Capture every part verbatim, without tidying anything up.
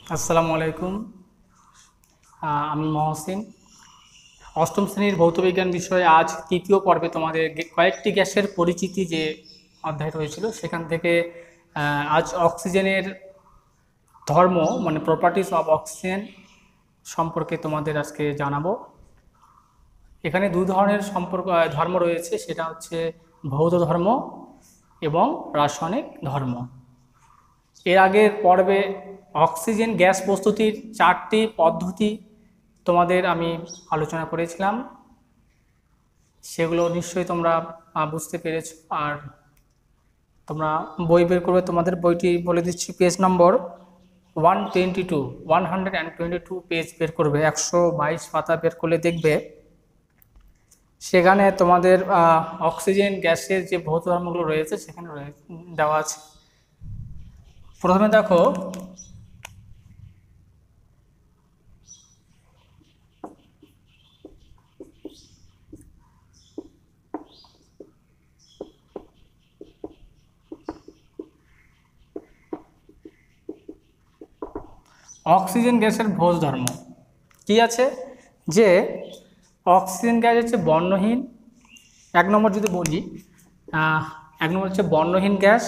আসসালামু আলাইকুম। আহ, আমি মহসিন। অষ্টম শ্রেণীর ভৌতবিজ্ঞান বিষয়ে আজ তৃতীয় পর্বে তোমাদের গে- কয়েকটি গ্যাসের পরিচিতি যে অধ্যায় রয়েছিল সেখান থেকে আহ, আজ অক্সিজেনের ধর্ম মানে প্রপার্টিস অফ অক্সিজেন সম্পর্কে তোমাদের আজকে জানাবো। এখানে দুই ধরনের সম্পর্ক আহ, ধর্ম রয়েছে, সেটা হচ্ছে ভৌত ধর্ম এবং রাসায়নিক ধর্ম। এর আগের পর্বে অক্সিজেন গ্যাস প্রস্তুতির চারটি পদ্ধতি তোমাদের আমি আলোচনা করেছিলাম, সেগুলো নিশ্চয়ই তোমরা আহ, বুঝতে পেরেছো। আর তোমরা বই বের করবে, তোমাদের বইটি বলে দিচ্ছি, page number one twenty two one hundred and twenty two page বের করবে, একশো বাইশ পাতা বের করলে দেখবে সেখানে তোমাদের আহ, অক্সিজেন গ্যাসের যে ভৌত ধর্মগুলো রয়েছে সেখানে রয়ে- দেওয়া আছে। প্রথমে দেখো, অক্সিজেন গ্যাসের ভৌত ধর্ম কি আছে, যে অক্সিজেন গ্যাস হচ্ছে বর্ণহীন। এক নম্বর যদি বলি, আহ, এক নম্বর হচ্ছে বর্ণহীন গ্যাস,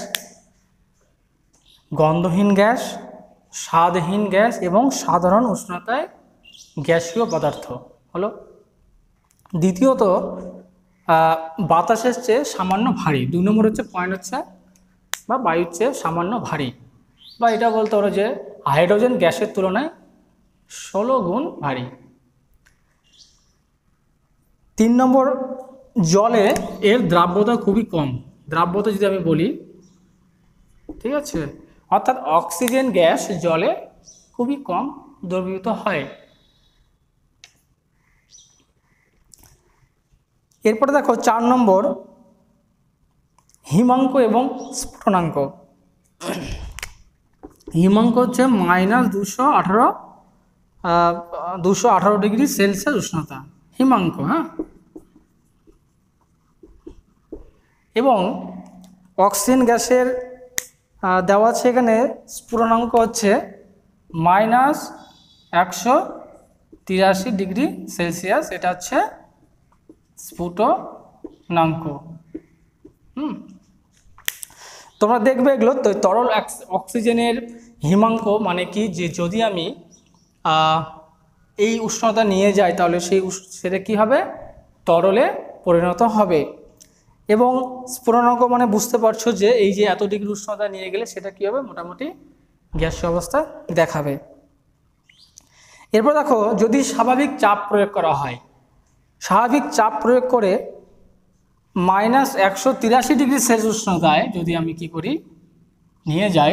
গন্ধহীন গ্যাস, স্বাদহীন গ্যাস এবং সাধারণ উষ্ণতায় গ্যাসীয় পদার্থ হলো। দ্বিতীয়ত, আহ, বাতাসের চেয়ে সামান্য ভারী। দুই নম্বর হচ্ছে পয়েন্ট হচ্ছে বা বায়ুর চেয়ে সামান্য ভারী, বা এটা বলতে পারো যে হাইড্রোজেন গ্যাসের তুলনায় ষোলো গুণ ভারী। তিন নম্বর, জলে এর দ্রাব্যতা খুবই কম। দ্রাব্যতা যদি আমি বলি, ঠিক আছে, অর্থাৎ অক্সিজেন গ্যাস জলে খুবই কম দ্রবীভূত হয়। এরপরে দেখো চার নম্বর, হিমাঙ্ক এবং স্ফুটনাঙ্ক। হিমাঙ্ক হচ্ছে মাইনাস দুশো আঠারো দুশো আঠারো ডিগ্রি সেলসিয়াস উষ্ণতা, হিমাঙ্ক। হ্যাঁ, এবং অক্সিজেন গ্যাসের আহ, দেওয়া আছে এখানে স্ফুটনাঙ্ক হচ্ছে মাইনাস একশো তিরাশি ডিগ্রি সেলসিয়াস, এটা হচ্ছে স্ফুটনাঙ্ক। হুম, তোমরা দেখবে এগুলো তো তরল অক্স- অক্সিজেনের হিমাঙ্ক মানে কি, যে যদি আমি আহ, এই উষ্ণতা নিয়ে যাই তাহলে সেই উষ- সেটা কী হবে, তরলে পরিণত হবে। এবং স্ফুটনাঙ্ক মানে বুঝতে পারছো যে এই যে এত ডিগ্রি উষ্ণতা নিয়ে গেলে সেটা কী হবে, মোটামুটি গ্যাসীয় অবস্থা দেখাবে। এরপর দেখো, যদি স্বাভাবিক চাপ প্রয়োগ করা হয়, স্বাভাবিক চাপ প্রয়োগ করে মাইনাস একশো তিরাশি ডিগ্রি সেলসিয়াস উষ্ণতায় যদি আমি কি করি, নিয়ে যাই,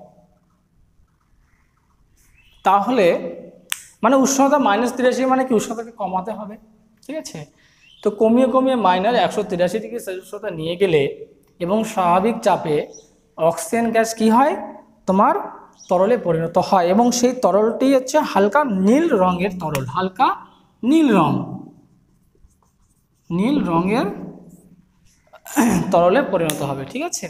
তাহলে মানে উষ্ণতা মাইনাস তিরাশি মানে কি, উষ্ণতাকে কমাতে হবে, ঠিক আছে। তো কমিয়ে কমিয়ে মাইনাস একশো তিরাশি ডিগ্রি সেলসিয়াস উষ্ণতা নিয়ে গেলে এবং স্বাভাবিক চাপে অক্সিজেন গ্যাস কি হয়, তোমার তরলে পরিণত হয়, এবং সেই তরলটি হচ্ছে হালকা নীল রঙের তরল, হালকা নীল রং, নীল রঙের তরলে পরিণত হবে, ঠিক আছে।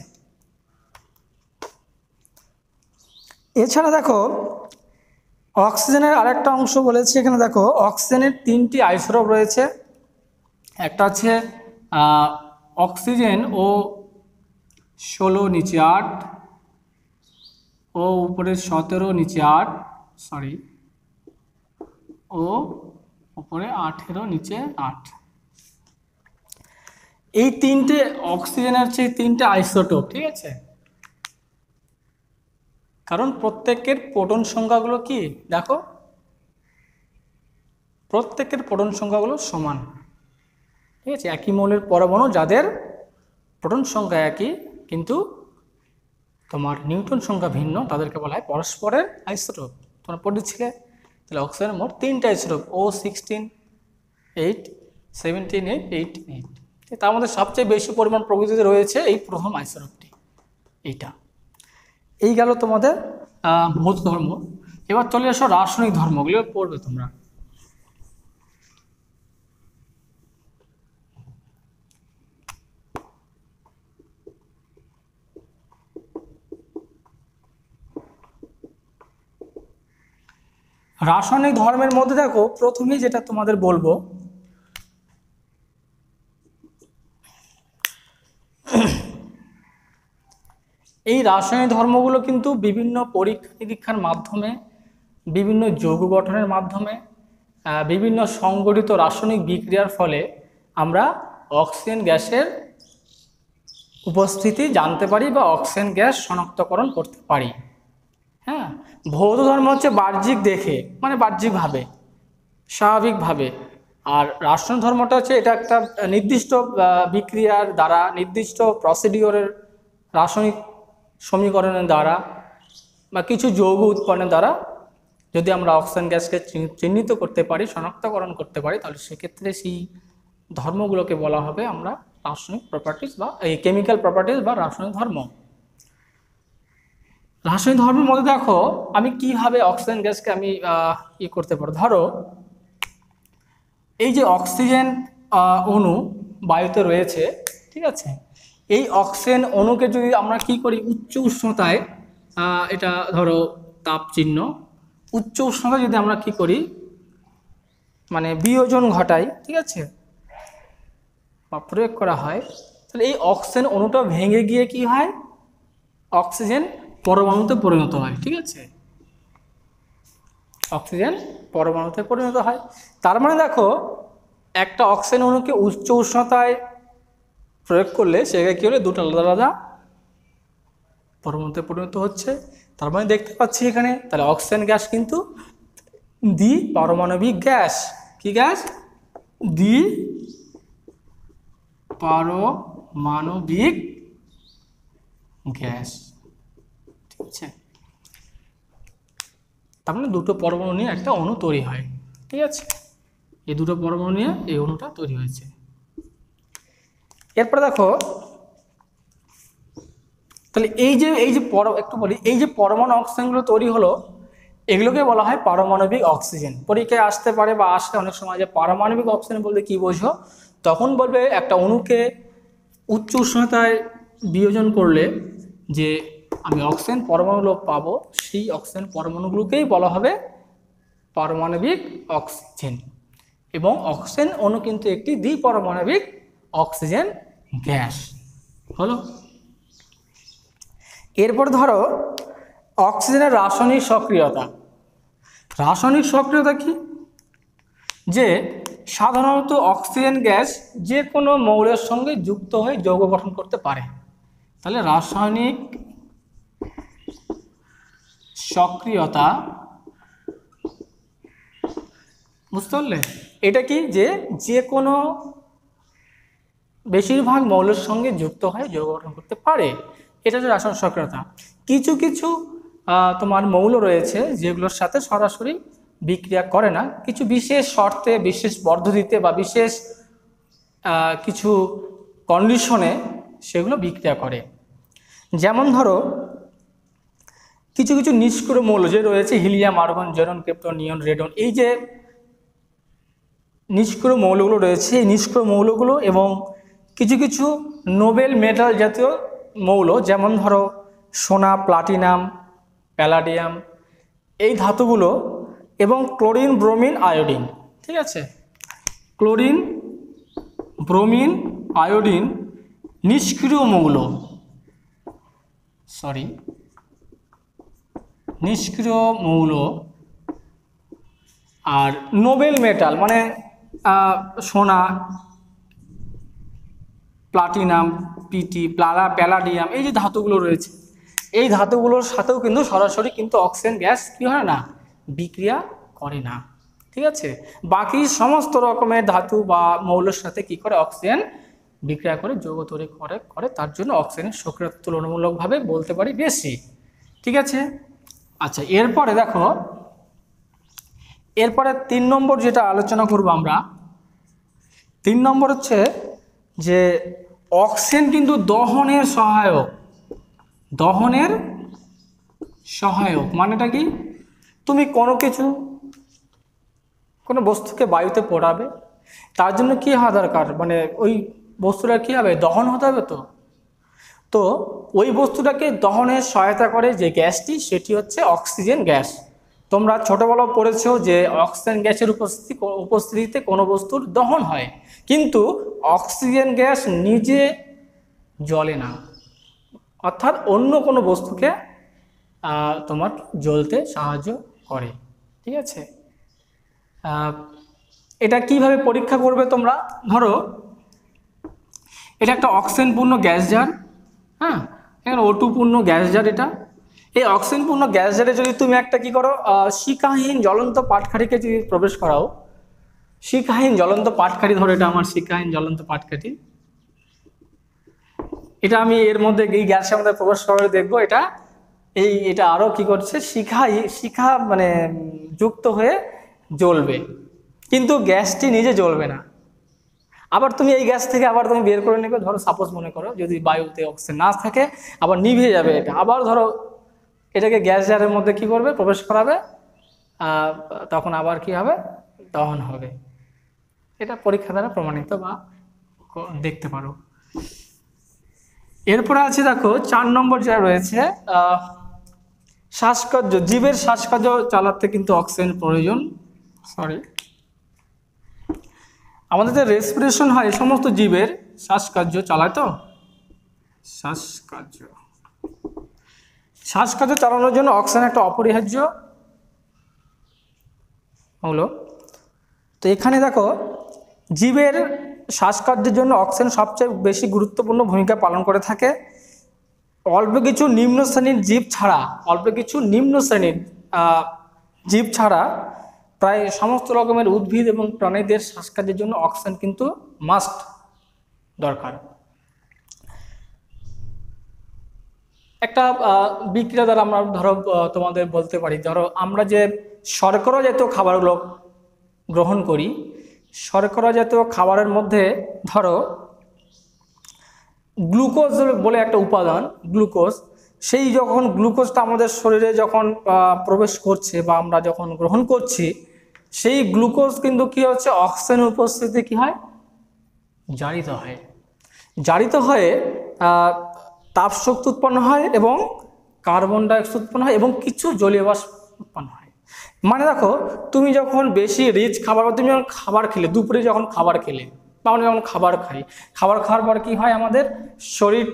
এছাড়া দেখো, অক্সিজেনের আরেকটা অংশ বলেছে এখানে, দেখো অক্সিজেনের তিনটি আইসোটোপ রয়েছে। একটা হচ্ছে আহ, অক্সিজেন ও ষোলো নিচে আট, ও উপরে সতেরো নিচে আট, সরি, ও উপরে আঠেরো নিচে আট। এই তিনটে অক্সিজেনের হচ্ছে এই তিনটে আইসোটোপ, ঠিক আছে। কারণ প্রত্যেকের প্রোটন সংখ্যাগুলো কি দেখো, প্রত্যেকের প্রোটন সংখ্যাগুলো সমান, ঠিক আছে। একই মৌলের পরমাণু যাদের প্রোটন সংখ্যা একই কিন্তু তোমার নিউটন সংখ্যা ভিন্ন, তাদেরকে বলা হয় পরস্পরের আইসোটোপ। তোমরা পড়েছিলে, তাহলে অক্সিজেনের মোট তিনটা isotope, O sixteen eight, seventeen eight, eight eight. তার মধ্যে সবচেয়ে বেশি পরিমাণ প্রকৃতিতে রয়েছে এই প্রথম আইসোটোপটি, এইটা। এই গেল তোমাদের আহ, ভৌত ধর্ম। এবার চলে আসো রাসায়নিক ধর্মগুলো পড়বে তোমরা। রাসায়নিক ধর্মের মধ্যে দেখো প্রথমেই যেটা তোমাদের বলবো, এই রাসায়নিক ধর্মগুলো কিন্তু বিভিন্ন পরীক্ষা নিরীক্ষার মাধ্যমে, বিভিন্ন যৌগ গঠনের মাধ্যমে, বিভিন্ন সংগঠিত রাসায়নিক বিক্রিয়ার ফলে আমরা অক্সিজেন গ্যাসের উপস্থিতি জানতে পারি বা অক্সিজেন গ্যাস শনাক্তকরণ করতে পারি। হ্যাঁ, ভৌত ধর্ম হচ্ছে বাহ্যিক দেখে, মানে বাহ্যিকভাবে, স্বাভাবিকভাবে। আর রাসায়নিক ধর্মটা হচ্ছে এটা একটা নির্দিষ্ট বিক্রিয়ার দ্বারা, নির্দিষ্ট প্রসিডিওরের রাসায়নিক সমীকরণের দ্বারা বা কিছু যৌগ উৎপন্নের দ্বারা যদি আমরা অক্সিজেন গ্যাসকে চিহ্নিত করতে পারি, শনাক্তকরণ করতে পারি, তাহলে সেক্ষেত্রে সেই ধর্মগুলোকে বলা হবে আমরা রাসায়নিক প্রপার্টিস বা এই কেমিক্যাল প্রপার্টিস বা রাসায়নিক ধর্ম। রাসায়নিক ধর্মের মধ্যে দেখো আমি কিভাবে অক্সিজেন গ্যাসকে আমি ই করতে পারি। ধরো এই যে অক্সিজেন অণু বায়ুতে রয়েছে, ঠিক আছে, এই অক্সিজেন অণুকে যদি আমরা কি করি উচ্চ উষ্ণতায়, এটা ধরো তাপ চিহ্ন, উচ্চ উষ্ণতায় যদি আমরা কি করি মানে বিয়োজন ঘটাই, ঠিক আছে, বা প্রয়োগ করা হয়, তাহলে এই অক্সিজেন অণুটা ভেঙে গিয়ে কি হয় অক্সিজেন পরমাণুতে পরিণত হয়। ঠিক আছে, অক্সিজেন পরমাণুতে পরিণত হয়। তার মানে দেখো একটা অক্সিজেন অণুকে উচ্চ উষ্ণতায় প্রয়োগ করলে সেখানে কী হলে দুটো আলাদা আলাদা পরমাণুতে পরিণত হচ্ছে। তার মানে দেখতে পাচ্ছি এখানে তাহলে অক্সিজেন গ্যাস কিন্তু দ্বি পারমাণবিক গ্যাস। কি গ্যাস? দ্বি পারমাণবিক গ্যাস। ঠিক আছে, তার মানে দুটো পরমাণু নিয়ে একটা অণু তৈরি হয়। ঠিক আছে, এই দুটো পরমাণু নিয়ে এই অণুটা তৈরি হয়েছে। এরপরে দেখো তাহলে এই যে এই যে পর একটু বলি, এই যে পরমাণু অক্সিজেনগুলো তৈরি হলো এগুলোকে বলা হয় পারমাণবিক অক্সিজেন। পরীক্ষায় আসতে পারে বা আসতে অনেক সময় যে পারমাণবিক অক্সিজেন বলতে কি বোঝো, তখন বলবে একটা অণুকে উচ্চ উষ্ণতায় বিয়োজন করলে যে আমি অক্সিজেন পরমাণু পাবো, সেই অক্সিজেন পরমাণুগুলোকেই বলা হবে পারমাণবিক অক্সিজেন। এবং অক্সিজেন অণু কিন্তু একটি দ্বিপারমাণবিক অক্সিজেন গ্যাস হলো। এরপর ধরো অক্সিজেনের রাসায়নিক সক্রিয়তা। রাসায়নিক সক্রিয়তা কি? যে সাধারণত অক্সিজেন গ্যাস যে কোনো মৌলের সঙ্গে যুক্ত হয়ে যৌগ গঠন করতে পারে। তাহলে রাসায়নিক সক্রিয়তা বুঝতে পারলে? এটা কি যে যে কোনো বেশিরভাগ মৌলের সঙ্গে যুক্ত হয়ে যৌগ গঠন করতে পারে, এটা হচ্ছে রাসায়নিক সক্রিয়তা। কিছু কিছু তোমার মৌল রয়েছে যেগুলোর সাথে সরাসরি বিক্রিয়া করে না, কিছু বিশেষ শর্তে, বিশেষ পদ্ধতিতে বা বিশেষ কিছু কন্ডিশনে সেগুলো বিক্রিয়া করে। যেমন ধরো কিছু কিছু নিষ্ক্রিয় মৌল যে রয়েছে হিলিয়াম, আর্গন, জেরন, ক্রিপ্টন, নিয়ন, রেডন, এই যে নিষ্ক্রিয় মৌলগুলো রয়েছে, এই নিষ্ক্রিয় মৌলগুলো এবং কিছু কিছু নোবেল মেটাল জাতীয় মৌল যেমন ধরো সোনা, প্লাটিনাম, প্যালাডিয়াম, এই ধাতুগুলো এবং ক্লোরিন, ব্রোমিন, আয়োডিন। ঠিক আছে, ক্লোরিন, ব্রোমিন, আয়োডিন নিষ্ক্রিয় মৌল, সরি নিষ্ক্রিয় মৌল। আর নোবেল মেটাল মানে সোনা, প্লাটিনাম, পিটি, প্লালা, প্যালাডিয়াম, এই যে ধাতুগুলো রয়েছে, এই ধাতুগুলোর সাথেও কিন্তু সরাসরি কিন্তু অক্সিজেন গ্যাস কী হয় না, বিক্রিয়া করে না। ঠিক আছে, বাকি সমস্ত রকমের ধাতু বা মৌলের সাথে কি করে অক্সিজেন বিক্রিয়া করে যৌগ তৈরি করে করে তার জন্য অক্সিজেনের সক্রিয়তা তুলনামূলকভাবে বলতে পারি বেশি। ঠিক আছে, আচ্ছা এরপরে দেখো, এরপরে তিন নম্বর যেটা আলোচনা করব আমরা, তিন নম্বর হচ্ছে যে অক্সিজেন কিন্তু দহনের সহায়ক। দহনের সহায়ক মানেটা কি? তুমি কোনো কিছু কোনো বস্তুকে বায়ুতে পোড়াবে, তার জন্য কি হওয়া দরকার, মানে ওই বস্তুটা কী হবে, দহন হতে হবে। তো তো ওই বস্তুটাকে দহনের সহায়তা করে যে গ্যাসটি, সেটি হচ্ছে অক্সিজেন গ্যাস। তোমরা ছোটবেলায় পড়েছো যে অক্সিজেন গ্যাসের উপস্থিতি উপস্থিতিতে কোনো বস্তুর দহন হয়, কিন্তু অক্সিজেন গ্যাস নিজে জ্বলে না, অর্থাৎ অন্য কোনো বস্তুকে তোমার জ্বলতে সাহায্য করে। ঠিক আছে, এটা কিভাবে পরীক্ষা করবে তোমরা? ধরো এটা একটা অক্সিজেনপূর্ণ গ্যাস জার, হ্যাঁ, এখানে ও টু পূর্ণ গ্যাস জার। এটা এই অক্সিজেনপূর্ণ গ্যাস জারে যদি তুমি একটা কি করো, শিখাহীন জ্বলন্ত পাটকাঠিকে যদি প্রবেশ করাও, শিখাহীন জ্বলন্ত পাটকাঠি, ধরো এটা আমার শিখাহীন জ্বলন্ত পাটকাঠি, এটা আমি এর মধ্যে এই গ্যাসের মধ্যে প্রবেশ করে দেখবো এটা এই এটা আরো কি করছে, শিখা শিখা মানে যুক্ত হয়ে জ্বলবে, কিন্তু গ্যাসটি নিজে জ্বলবে না। আবার তুমি এই গ্যাস থেকে আবার তুমি বের করে নেবে, ধরো সাপোজ মনে করো যদি বায়ুতে অক্সিজেন না থাকে, আবার নিভে যাবে এটা, আবার ধরো এটাকে গ্যাস জারের মধ্যে কি করবে, প্রবেশ করাবে, তখন আবার কি হবে, দহন হবে। এটা পরীক্ষা দ্বারা প্রমাণিত বা দেখতে পারো। এরপরে আছে দেখো চার নম্বর যা রয়েছে, শ্বাসকার্য। জীবের শ্বাসকার্য চালাতে কিন্তু অক্সিজেন প্রয়োজন। সরি, আমাদের যে রেসপিরেশন হয় এই সমস্ত জীবের শ্বাসকার্য চালায়, তো শ্বাসকার্য শ্বাসকার্য চালানোর জন্য অক্সিজেন একটা অপরিহার্য হলো। তো এখানে দেখো জীবের শ্বাসকার্যের জন্য অক্সিজেন সবচেয়ে বেশি গুরুত্বপূর্ণ ভূমিকা পালন করে থাকে। অল্প কিছু নিম্ন শ্রেণীর জীব ছাড়া অল্প কিছু নিম্ন শ্রেণীর জীব ছাড়া প্রায় সমস্ত রকমের উদ্ভিদ এবং প্রাণীদের শ্বাসকার্যের জন্য অক্সিজেন কিন্তু মাস্ট দরকার। একটা বিক্রিয়া দ্বারা আমরা ধরো তোমাদের বলতে পারি, ধরো আমরা যে শর্করা জাতীয় খাবারগুলো গ্রহণ করি, শর্করা জাতীয় খাবারের মধ্যে ধরো গ্লুকোজ বলে একটা উপাদান, গ্লুকোজ, সেই যখন গ্লুকোজটা আমাদের শরীরে যখন প্রবেশ করছে বা আমরা যখন গ্রহণ করছি, সেই গ্লুকোজ কিন্তু কি হচ্ছে, অক্সিজেনের উপস্থিতিতে কি হয়, জারিত হয়। জারিত হয়ে তাপশক্তি উৎপন্ন হয় এবং কার্বন ডাইঅক্সাইড উৎপন্ন হয় এবং কিছু জলীয় বাষ্প উৎপন্ন হয়। মানে দেখো তুমি যখন বেশি রিচ খাবার, তুমি যখন খাবার খেলে, দুপুরে যখন খাবার খেলে বা আমরা যখন খাবার খাই, খাবার খাওয়ার পর কি হয়, আমাদের শরীর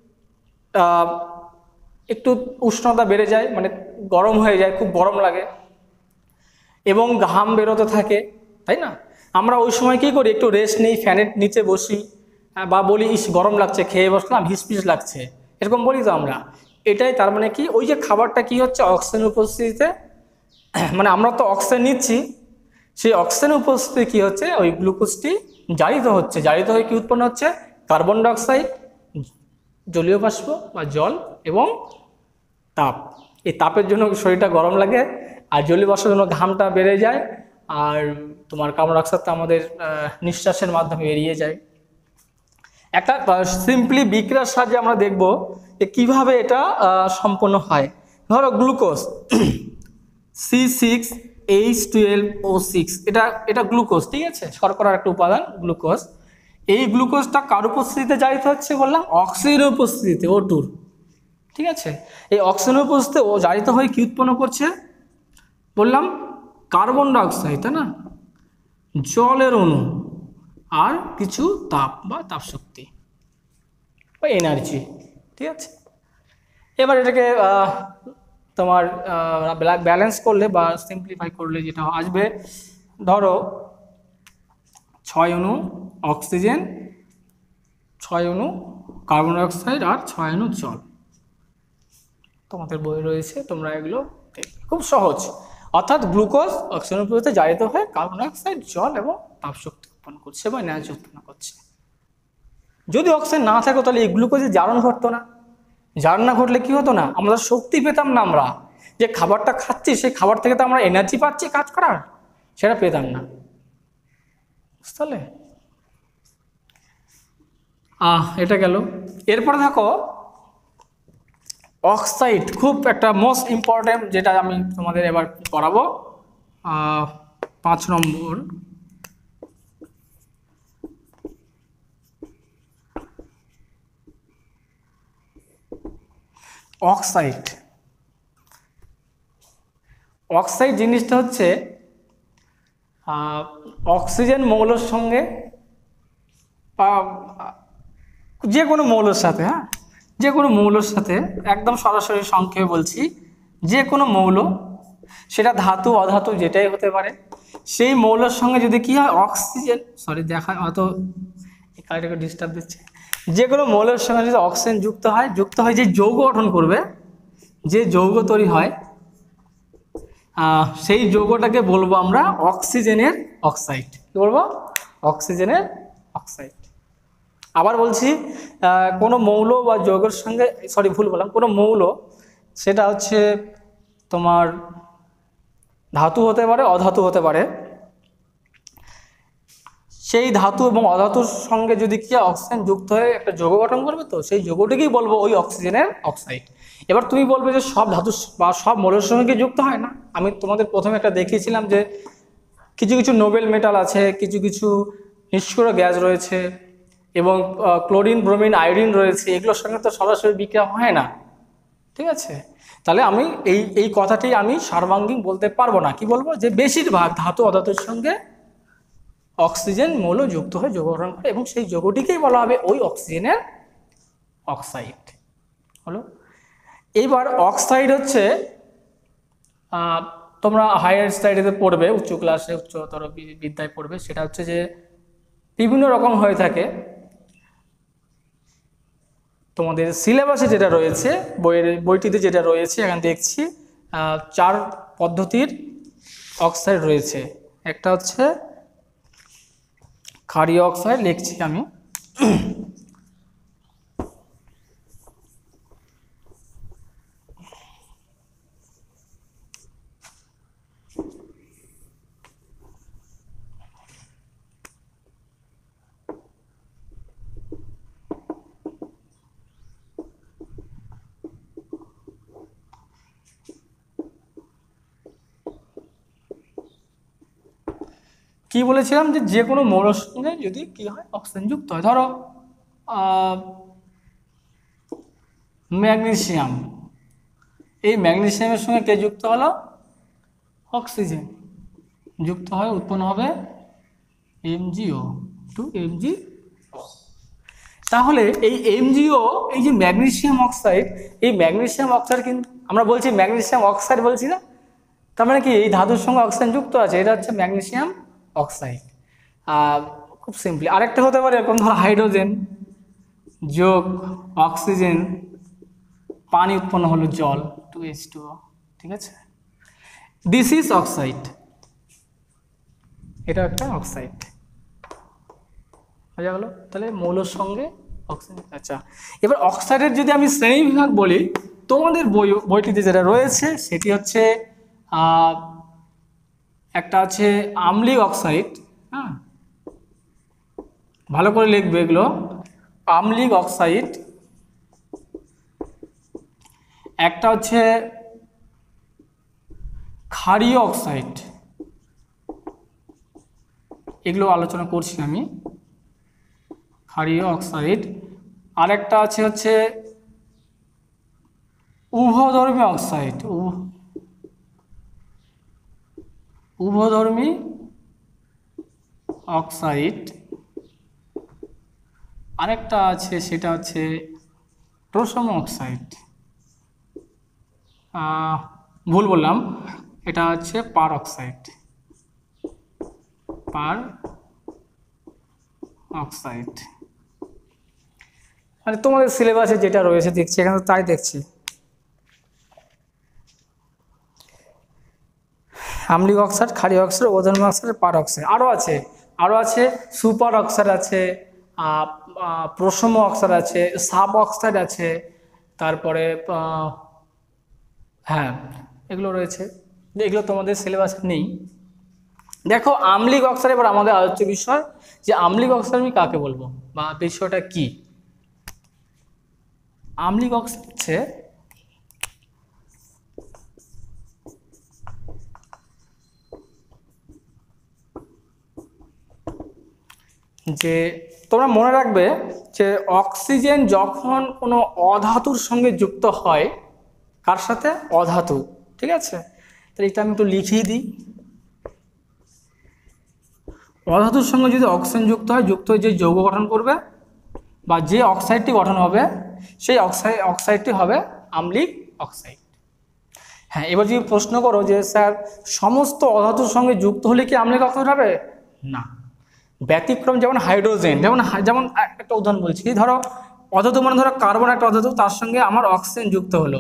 একটু উষ্ণতা বেড়ে যায়, মানে গরম হয়ে যায়, খুব গরম লাগে এবং ঘাম বেরোতে থাকে, তাই না? আমরা ওই সময় কি করি, একটু রেস্ট নেই, ফ্যানের নিচে বসি বা বলি ইস গরম লাগছে, খেয়ে বসলাম, হিসপিস লাগছে, এরকম বলি তো আমরা। এটাই তার মানে কি, ওই যে খাবারটা কি হচ্ছে, অক্সিজেন উপস্থিতিতে, মানে আমরা তো অক্সিজেন নিচ্ছি, সেই অক্সিজেন উপস্থিতি কি হচ্ছে, ওই গ্লুকোজটি জারিত হচ্ছে, জারিত হয়ে কি উৎপন্ন হচ্ছে, কার্বন ডাইঅক্সাইড, জলীয় বাষ্প বা জল এবং তাপ। এই তাপের জন্য শরীরটা গরম লাগে, আর জলীয় বাষ্পের জন্য ঘামটা বেড়ে যায়, আর তোমার কার্বন ডাইঅক্সাইডটা আমাদের নিঃশ্বাসের মাধ্যমে বেরিয়ে যায়। একটা সিম্পলি বিক্রিয়ার সাহায্যে আমরা দেখব যে কীভাবে এটা সম্পন্ন হয়। ধরো glucose C six H twelve O six, এটা এটা গ্লুকোজ, ঠিক আছে, শর্করার একটা উপাদান গ্লুকোজ। এই গ্লুকোজটা কার উপস্থিতিতে জারিত হচ্ছে বললাম, অক্সিজেনের উপস্থিতিতে, ও টুর, ঠিক আছে। এই অক্সিজেনের উপস্থিতিতে ও জারিত হয়ে কি উৎপন্ন করছে বললাম, কার্বন ডাইঅক্সাইড, তাই না, জলের অণু আর কিছু তাপ বা তাপশক্তি বা এনার্জি, ঠিক আছে। এবার এটাকে তোমার ব্যালেন্স করলে বা সিম্পলিফাই করলে যেটা আসবে, ধরো ছয় অণু অক্সিজেন, ছয় অণু কার্বন ডাইঅক্সাইড আর ছয় অণু জল। তোমাদের বই রয়েছে, তোমরা এগুলো দেখবে, খুব সহজ। অর্থাৎ গ্লুকোজ অক্সিজেনের উপস্থিতিতে জারিত হয়ে কার্বন ডাইঅক্সাইড, জল এবং তাপশক্তি উৎপন্ন করছে বা এনার্জি উৎপন্ন করছে। যদি অক্সিজেন না থাকতো তাহলে এই গ্লুকোজের জারণ ঘটতো না। জারণ না ঘটলে কি হতো না, আমরা শক্তি পেতাম না। আমরা যে খাবারটা খাচ্ছি সেই খাবার থেকে তো আমরা এনার্জি পাচ্ছি কাজ করার, সেটা পেতাম না, বুঝতে পারলে? আহ এটা গেল। এরপরে দেখো অক্সাইড, খুব একটা মোস্ট ইম্পর্টেন্ট, যেটা আমি তোমাদের এবার পড়াবো, পাঁচ নম্বর। অক্সাইড অক্সাইড জিনিসটা হচ্ছে অক্সিজেন মৌলের সঙ্গে বা যে কোনো মৌলের সাথে, হ্যাঁ যে কোনো মৌলের সাথে, একদম সরাসরি সংক্ষেপে বলছি, যে কোনো মৌল, সেটা ধাতু অধাতু যেটাই হতে পারে, সেই মৌলের সঙ্গে যদি কি হয় অক্সিজেন, সরি দেখা অত এই কাজটাকে ডিস্টার্ব দিচ্ছে, যে কোনো মৌলের সঙ্গে যদি অক্সিজেন যুক্ত হয়, যুক্ত হয় যে যৌগ গঠন করবে, যে যৌগ তৈরি হয়, সেই যৌগটাকে বলবো আমরা অক্সিজেনের অক্সাইড। কি বলবো? অক্সিজেনের অক্সাইড। আবার বলছি, কোনো মৌল বা যৌগের সঙ্গে, সরি ভুল বললাম, কোনো মৌল সেটা হচ্ছে তোমার ধাতু হতে পারে, অধাতু হতে পারে, সেই ধাতু এবং অধাতুর সঙ্গে যদি কি অক্সিজেন যুক্ত হয়ে একটা যৌগ গঠন করবে, তো সেই যৌগটিকেই বলবো ওই অক্সিজেনের অক্সাইড। এবার তুমি বলবে যে সব ধাতু বা সব মৌলের সঙ্গে কি যুক্ত হয় না? আমি তোমাদের প্রথমে একটা দেখিয়েছিলাম যে কিছু কিছু নোবেল মেটাল আছে, কিছু কিছু নিষ্ক্রিয় গ্যাস রয়েছে, এবং ক্লোরিন, ব্রোমিন, আয়োডিন রয়েছে, এগুলোর সঙ্গে তো সরাসরি বিক্রিয়া হয় না, ঠিক আছে? তাহলে আমি এই এই কথাটি আমি সার্বাঙ্গীন বলতে পারবো না। কি বলবো? যে বেশিরভাগ ধাতু অধাতুর সঙ্গে অক্সিজেন মৌল যুক্ত হয়ে যৌগ গঠন করে, এবং সেই যৌগটিকেই বলা হবে ওই অক্সিজেনের অক্সাইড। হলো। এইবার অক্সাইড হচ্ছে, তোমরা হায়ার স্টাডিতে পড়বে, উচ্চ ক্লাসে উচ্চতর বিদ্যায় পড়বে, সেটা হচ্ছে যে বিভিন্ন রকম হয়ে থাকে। তোমাদের সিলেবাসে যেটা রয়েছে, বইয়ের বইটিতে যেটা রয়েছে, এখানে দেখছি চার পদ্ধতির অক্সাইড রয়েছে। একটা হচ্ছে ক্ষারীয় অক্সাইড, লিখছি আমি, কি বলেছিলাম যে যে কোনো মৌলের সঙ্গে যদি কি হয় অক্সিজেন যুক্ত হয়। ধরো ম্যাগনেসিয়াম, এই ম্যাগনেসিয়ামের সঙ্গে কে যুক্ত হলো? অক্সিজেন যুক্ত হয়, উৎপন্ন হবে এমজিও টু এমজি। তাহলে এই এমজিও, এই যে ম্যাগনেসিয়াম অক্সাইড, এই ম্যাগনেসিয়াম অক্সাইড কিন্তু আমরা বলছি ম্যাগনেসিয়াম অক্সাইড বলছি না, তার মানে কি এই ধাতুর সঙ্গে অক্সিজেন যুক্ত আছে, এটা হচ্ছে ম্যাগনেসিয়াম অক্সাইড। খুব সিম্পলি আরেকটা হতে পারে এরকম, ধর হাইড্রোজেন যোগ অক্সিজেন, পানি উৎপন্ন হলো জল, টু এইচ টু ও, ঠিক আছে? দিস ইজ অক্সাইড, এটা একটা অক্সাইড। বোঝা গেল? তাহলে মৌলের সঙ্গে অক্সিজেন। আচ্ছা, এবার অক্সাইডের যদি আমি শ্রেণীবিভাগ বলি, তোমাদের বই বইটিতে যেটা রয়েছে সেটি হচ্ছে একটা আছে আম্লিক অক্সাইড, হ্যাঁ ভালো করে লিখবে এগুলো, আম্লিক অক্সাইড। একটা হচ্ছে ক্ষারীয় অক্সাইড, এগুলো আলোচনা করছি আমি, ক্ষারীয় অক্সাইড। আরেকটা আছে হচ্ছে উভধর্মী অক্সাইড, উভধর্মী অক্সাইড। আরেকটা আছে সেটা হচ্ছে প্রশম অক্সাইড, ভুল বললাম, এটা হচ্ছে পার অক্সাইড, পার অক্সাইড। মানে তোমাদের সিলেবাসে যেটা রয়েছে দেখছি এখানে তাই দেখছি। আম্লিক অক্সাইড, ক্ষারীয় অক্সাইড, উভধর্মী অক্সাইড, পার অক্সাইড। আরও আছে, আরও আছে সুপার অক্সাইড আছে, প্রশম অক্সাইড আছে, সাব অক্সাইড আছে, তারপরে হ্যাঁ এগুলো রয়েছে, এগুলো তোমাদের সিলেবাসে নেই। দেখো আম্লিক অক্সাইড, এবার আমাদের আলোচ্য বিষয় যে আম্লিক অক্সাইড আমি কাকে বলবো বা বিষয়টা কি। আম্লিক অক্সাইড হচ্ছে যে তোমরা মনে রাখবে যে অক্সিজেন যখন কোনো অধাতুর সঙ্গে যুক্ত হয়, কার সাথে? অধাতু, ঠিক আছে? তাহলে এটা আমি একটু লিখিয়ে দিই। অধাতুর সঙ্গে যদি অক্সিজেন যুক্ত হয়, যুক্ত হয়ে যে যৌগ গঠন করবে বা যে অক্সাইডটি গঠন হবে সেই অক্সাইড অক্সাইডটি হবে আম্লিক অক্সাইড। হ্যাঁ, এবার যদি প্রশ্ন করো যে স্যার সমস্ত অধাতুর সঙ্গে যুক্ত হলে কি আম্লিক অক্সাইড হবে? না, ব্যতিক্রম। যেমন হাইড্রোজেন, যেমন যেমন একটা উদাহরণ বলছি, ধরো অধাতু মানে ধরো কার্বন একটা অধাতু, তার সঙ্গে আমার অক্সিজেন যুক্ত হলো,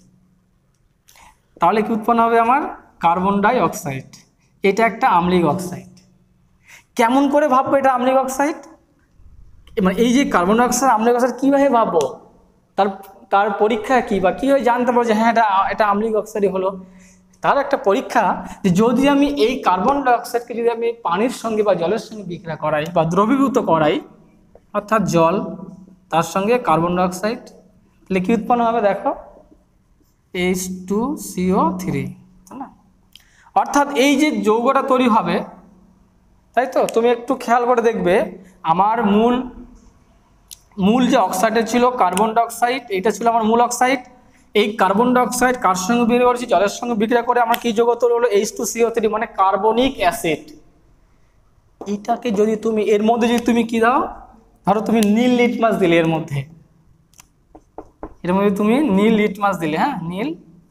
তাহলে কি উৎপন্ন হবে? আমার কার্বন ডাই অক্সাইড। এটা একটা আম্লিক অক্সাইড। কেমন করে ভাববো এটা আম্লিক অক্সাইড? মানে এই যে কার্বন ডাই অক্সাইড আম্লিক অক্সাইড কীভাবে ভাববো? তার তার পরীক্ষা কি বা কীভাবে জানতে পারবো যে হ্যাঁ এটা এটা আম্লিক অক্সাইডই হলো? তার একটা পরীক্ষা যে যদি আমি এই কার্বন ডাই অক্সাইডকে যদি আমি পানির সঙ্গে বা জলের সঙ্গে বিক্রিয়া করাই বা দ্রবীভূত করাই, অর্থাৎ জল তার সঙ্গে কার্বন ডাই অক্সাইড, তাহলে কি উৎপন্ন হবে? দেখো, H two C O three, তাই না? অর্থাৎ এই যে যৌগটা তৈরি হবে, তাই তো? তুমি একটু খেয়াল করে দেখবে, আমার মূল মূল যে অক্সাইডটা ছিল কার্বন ডাই অক্সাইড, এটা ছিল আমার মূল অক্সাইড। এই কার্বন ডাই অক্সাইড কার সঙ্গে বিক্রিয়া করেছি? জলের সঙ্গে বিক্রিয়া করে আমার কি যৌগ তৈরি হলো? H two C O three, মানে কার্বনিক অ্যাসিড। এটাকে যদি তুমি এর মধ্যে যদি তুমি কি দাও, ধরো তুমি নীল লিটমাস দিলে, এর মধ্যে এর মধ্যে তুমি নীল লিটমাস দিলে, হ্যাঁ নীল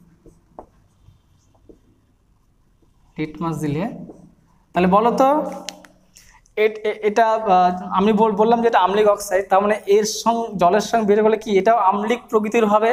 লিটমাস দিলে, তাহলে বলো তো এটা আমি বললাম যে এটা আম্লিক অক্সাইড, তার মানে এর সঙ্গে জলের সঙ্গে বের করলে কি এটাও আম্লিক প্রকৃতির হবে?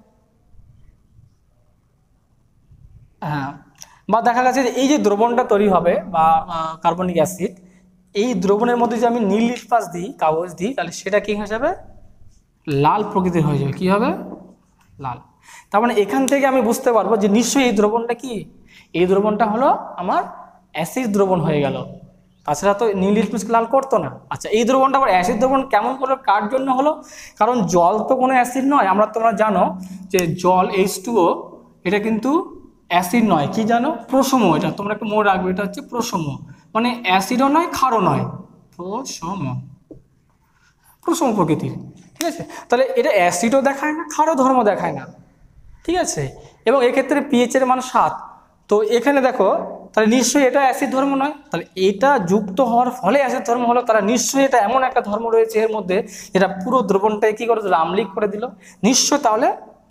হ্যাঁ, বা দেখা গেছে যে এই যে দ্রবণটা তৈরি হবে বা কার্বনিক অ্যাসিড, এই দ্রবণের মধ্যে যদি আমি নীল লিটমাস দিই, কাগজ দিই, তাহলে সেটা কি হয়ে যাবে? লাল প্রকৃতির হয়ে যাবে। কি হবে? লাল। তার মানে এখান থেকে আমি বুঝতে পারবো যে নিশ্চয়ই এই দ্রবণটা কি, এই দ্রবণটা হলো আমার অ্যাসিড দ্রবণ হয়ে গেল, তাছাড়া তো নীল লিটমাস লাল করতো না। আচ্ছা, এই দ্রবণটা আবার অ্যাসিড দ্রবণ কেমন করে, কার জন্য হলো? কারণ জল তো কোনো অ্যাসিড নয়। আমরা তোমরা জানো যে জল এইচ টু ও এটা কিন্তু অ্যাসিড নয়, কি জানো? প্রোসম। এটা তোমরা একটু মনে রাখবে, এটা হচ্ছে প্রোসম, মানে অ্যাসিডও নয় ক্ষারও নয়, প্রোসম, প্রোসম প্রকৃতির। ঠিক আছে, তাহলে এটা অ্যাসিডও দেখায় না, ক্ষারও ধর্ম দেখায় না। ঠিক আছে, এবং এক্ষেত্রে পিএইচ এর মান সাত। তো এখানে দেখো, তাহলে নিশ্চয়ই এটা অ্যাসিড ধর্ম নয়। তাহলে এটা যুক্ত হওয়ার ফলে অ্যাসিড ধর্ম হলো, তারা নিশ্চয়ই এটা এমন একটা ধর্ম রয়েছে এর মধ্যে যেটা পুরো দ্রবণটাকে কী করে দিল? আম্লিক করে দিল নিশ্চয়। তাহলে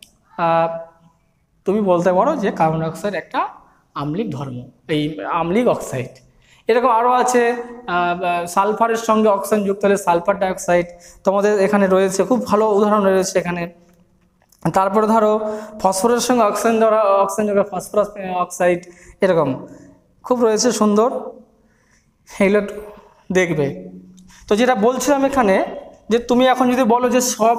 তুমি বলতে পারো যে কার্বন ডাই অক্সাইড একটা আম্লিক ধর্ম, এই আম্লিক অক্সাইড। এরকম আরও আছে, সালফারের সঙ্গে অক্সিজেন যুক্ত হলে সালফার ডাইঅক্সাইড, তোমাদের এখানে রয়েছে, খুব ভালো উদাহরণ রয়েছে এখানে। তারপরে ধরো ফসফরাসের সঙ্গে অক্সিজেন ধরা অক্সিজেন যুক্ত ফসফরাস অক্সাইড, এরকম খুব রয়েছে সুন্দর, এগুলো দেখবে। তো যেটা বলছিলাম এখানে, যে তুমি এখন যদি বলো যে সব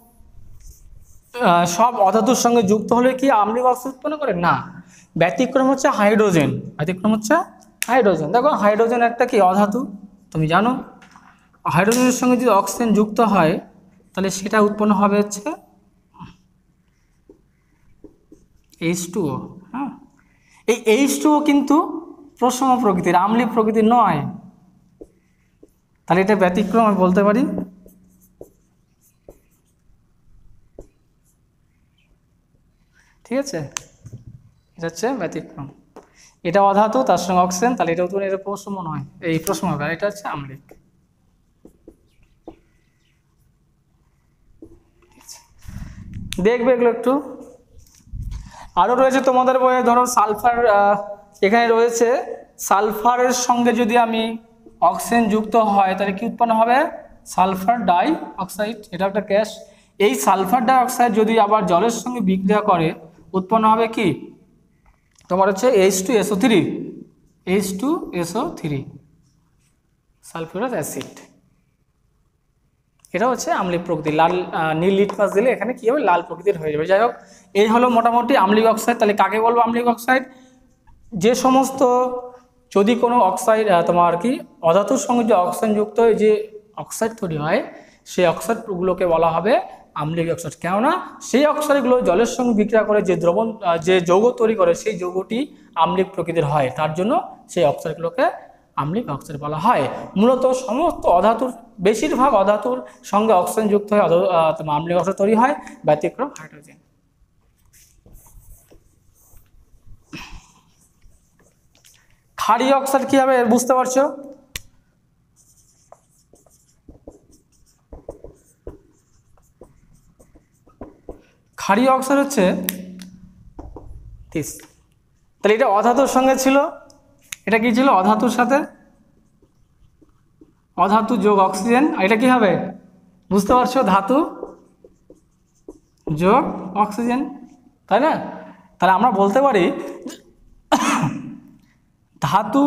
সব অধাতুর সঙ্গে যুক্ত হলে কি আম্লিক অক্সাইড উৎপন্ন করে? না, ব্যতিক্রম হচ্ছে হাইড্রোজেন। ব্যতিক্রম হচ্ছে হাইড্রোজেন। দেখো, হাইড্রোজেন একটা কি অধাতু, তুমি জানো। হাইড্রোজেনের সঙ্গে যদি অক্সিজেন যুক্ত হয়, তাহলে সেটা উৎপন্ন হবে হচ্ছে এইচ টু ও। হ্যাঁ, এই এইচ টু ও কিন্তু প্রসম প্রকৃতির, আম্লিক প্রকৃতির নয়। তাহলে এটা ব্যতিক্রম আমি বলতে পারি। ঠিক আছে, এটা হচ্ছে ব্যতিক্রম। এটা অধাতু, তার সঙ্গে অক্সিজেন, তাহলে এটা উৎপন্ন, এটা প্রসম নয়, এই প্রসম হবে, এটা হচ্ছে আম্লিক। দেখবে এগুলো একটু। আরও রয়েছে তোমাদের বইয়ে, ধরো সালফার, এখানে রয়েছে সালফারের সঙ্গে যদি আমি অক্সিজেন যুক্ত হয় তাহলে কি উৎপন্ন হবে? সালফার ডাই অক্সাইড, এটা একটা গ্যাস। এই সালফার ডাই অক্সাইড যদি আবার জলের সঙ্গে বিক্রিয়া করে উৎপন্ন হবে কি তোমার হচ্ছে H two S O three, H two S O three, sulphuric acid. এটা হচ্ছে আম্লিক প্রকৃতির। লাল নীল লিটমাস দিলে এখানে কি হবে? লাল প্রকৃতির হয়ে যাবে। যাই হোক, এই হলো মোটামুটি আম্লিক অক্সাইড। তাহলে কাকে বলবো আম্লিক অক্সাইড? যে সমস্ত যদি কোনো অক্সাইড তোমার কি অধাতুর সঙ্গে যে অক্সিজেন যুক্ত হয়ে যে অক্সাইড তৈরি হয়, সেই অক্সাইডগুলোকে বলা হবে আম্লিক অক্সাইড। কেননা সেই অক্সাইডগুলো জলের সঙ্গে বিক্রিয়া করে যে দ্রবণ যে যৌগ তৈরি করে, সেই যৌগটি আম্লিক প্রকৃতির হয়, তার জন্য সেই অক্সাইডগুলোকে আম্লিক অক্সাইড বলা হয়। মূলত সমস্ত অধাতুর, বেশিরভাগ অধাতুর সঙ্গে অক্সিজেন যুক্ত হয়ে আম্লিক অক্সাইড তৈরি হয়, ব্যতিক্রম হাইড্রোজেন। ক্ষারীয় অক্সাইড কি হবে বুঝতে পারছো? ক্ষারীয় অক্সাইড হচ্ছে তিস। তাহলে এটা অধাতুর সঙ্গে ছিল, এটা কি ছিল অধাতুর সাথে, অধাতু যোগ অক্সিজেন। এটা কি হবে বুঝতে পারছো? ধাতু যোগ অক্সিজেন, তাই না? তাহলে আমরা বলতে পারি ধাতু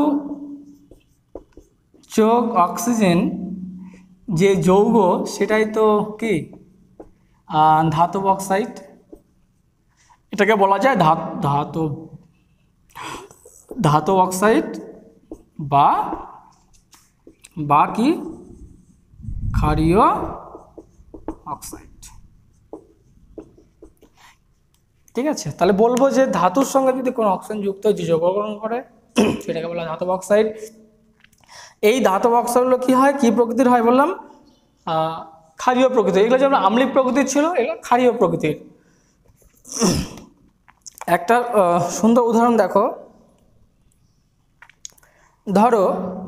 যোগ অক্সিজেন যে যৌগ সেটাই তো কি ধাতব অক্সাইড। এটাকে বলা যায় ধাতু ধাতব অক্সাইড বা বা কি ক্ষারীয় অক্সাইড। ঠিক আছে, তাহলে বলবো যে ধাতুর সঙ্গে যদি কোনো অক্সিজেন যুক্ত যে যৌগ গ্রহণ করে সেটাকে বলা ধাতব অক্সাইড। এই ধাতব অক্সাইডগুলো কি হয়, কি প্রকৃতির হয় বললাম? ক্ষারীয় প্রকৃতির। এগুলো যেমন আম্লিক প্রকৃতির ছিল, এগুলো ক্ষারীয় প্রকৃতির। একটা সুন্দর উদাহরণ দেখো, ধরো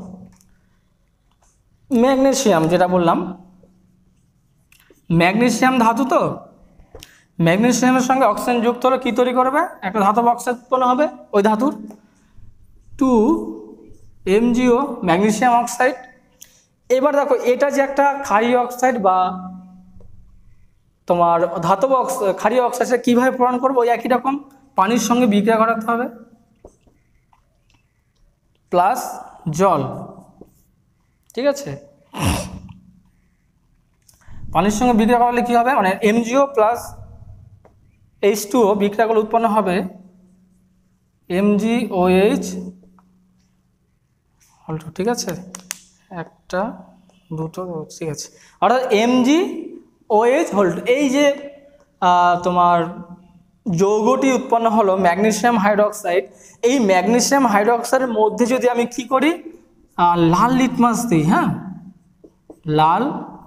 ম্যাগনেসিয়াম, যেটা বললাম ম্যাগনেসিয়াম ধাতু, তো ম্যাগনেসিয়ামের সঙ্গে অক্সিজেন যুক্ত হলে কি তৈরি করবে? একটা ধাতব অক্সাইড উৎপন্ন হবে ওই ধাতুর, টু এমজিও ম্যাগনেসিয়াম অক্সাইড। এবার দেখো এটা যে একটা ক্ষারীয় অক্সাইড বা তোমার ধাতব ক্ষারীয় অক্সাইড, কীভাবে প্রমাণ করবো? ওই একই রকম পানির সঙ্গে বিক্রিয়া করাতে হবে প্লাস জল। ঠিক আছে, পানির সঙ্গে বিক্রিয়া করালে কি হবে, মানে MgO plus H two O বিক্রিয়াগুলো উৎপন্ন হবে এমজিওএইচ হলটু। ঠিক আছে, একটা দুটো ঠিক আছে, অর্থাৎ এমজিওএইচ হলটু। এই যে তোমার যৌগটি উৎপন্ন হলো ম্যাগনেসিয়াম হাইড্রোক্সাইড, এই ম্যাগনেসিয়াম হাইড্রোক্সাইডের মধ্যে যদি আমি কি করি, লাল লিটমাস দিই, হ্যাঁ লাল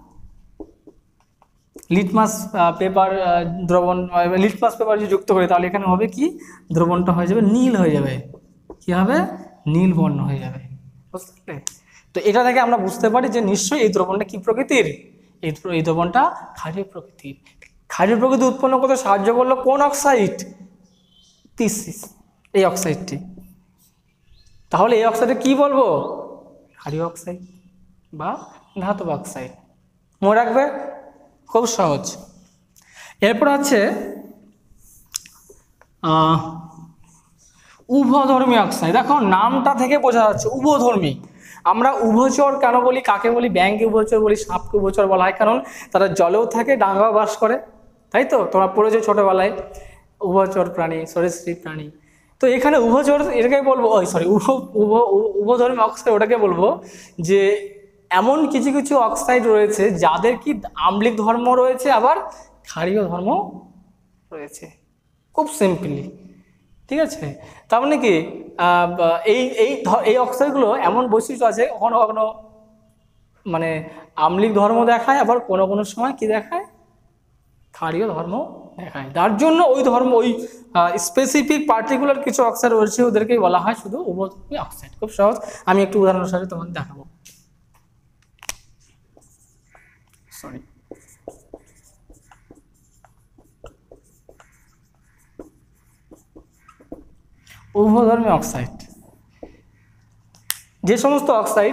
লিটমাস পেপার দ্রবণ, লিটমাস পেপার যদি যুক্ত করি তাহলে এখানে হবে কি, দ্রবণটা হয়ে যাবে নীল হয়ে যাবে। কি হবে? নীল বর্ণ হয়ে যাবে, বুঝতে? তো এটা থেকে আমরা বুঝতে পারি যে নিশ্চয়ই এই দ্রবণটা কি প্রকৃতির, এই এই দ্রবণটা ক্ষারীয় প্রকৃতির। ক্ষারীয় প্রকৃতি উৎপন্ন করতে সাহায্য করলো কোন অক্সাইড? তিসিস, এই অক্সাইডটি। তাহলে এই অক্সাইডে কি বলবো? ক্ষারীয় অক্সাইড বা ধাতব অক্সাইড। মনে রাখবে, খুব সহজ। এরপর আছে উভধর্মী অক্সাইড। দেখো নামটা থেকে বোঝা যাচ্ছে উভধর্মী। আমরা উভচর কেন বলি, কাকে বলি? ব্যাঙকে উভচর বলি, সাপকে উভচর বলা হয়, কারণ তারা জলেও থাকে, ডাঙাও বাস করে, তাই তো? তোমরা পড়েছো ছোটবেলায় উভচর প্রাণী, সরীসৃপ প্রাণী। তো এখানে উভচর এটাকে বলবো, ওই সরি উভ উভ উভধর্মী অক্সাইড ওটাকে বলবো যে এমন কিছু কিছু অক্সাইড রয়েছে যাদের কি আম্লিক ধর্ম রয়েছে আবার ক্ষারীয় ধর্ম রয়েছে, খুব সিম্পলি। ঠিক আছে, তার মানে কি এই এই এই অক্সাইডগুলো এমন বৈশিষ্ট্য আছে, কখনো কখনো মানে আম্লিক ধর্ম দেখায়, আবার কোনো কোনো সময় কি দেখায়, ক্ষারীয় ধর্ম দেখায়। তার জন্য ওই ধর্ম, ওই স্পেসিফিক পার্টিকুলার কিছু অক্সাইড রয়েছে, ওদেরকেই বলা হয় শুধু উভধর্মী অক্সাইড। খুব সহজ, আমি একটু উদাহরণের সাথে তোমাদের দেখাবো। সরি উভধর্মী অক্সাইড, যে সমস্ত অক্সাইড